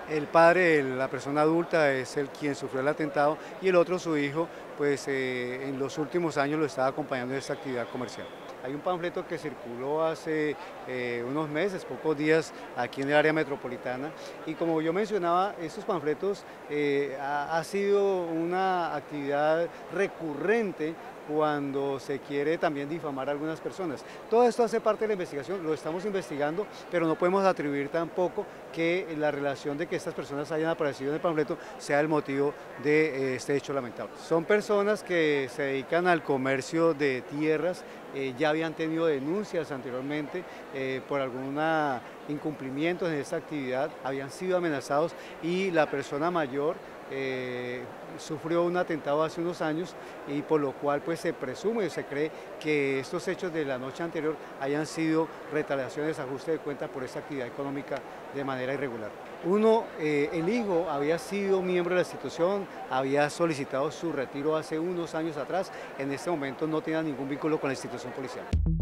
El padre, la persona adulta, es el quien sufrió el atentado y el otro, su hijo, pues en los últimos años lo estaba acompañando en esta actividad comercial. Hay un panfleto que circuló hace unos meses, pocos días, aquí en el área metropolitana y como yo mencionaba, estos panfletos ha sido una actividad recurrente cuando se quiere también difamar a algunas personas. Todo esto hace parte de la investigación, lo estamos investigando, pero no podemos atribuir tampoco que la relación de que estas personas hayan aparecido en el panfleto sea el motivo de este hecho lamentable. Son personas que se dedican al comercio de tierras, ya habían tenido denuncias anteriormente por algún incumplimiento en esta actividad, habían sido amenazados y la persona mayor sufrió un atentado hace unos años y por lo cual pues se presume, se cree que estos hechos de la noche anterior hayan sido retaliaciones, ajuste de cuenta por esta actividad económica de manera irregular. Uno, el hijo había sido miembro de la institución, había solicitado su retiro hace unos años atrás, en este momento no tiene ningún vínculo con la institución policial.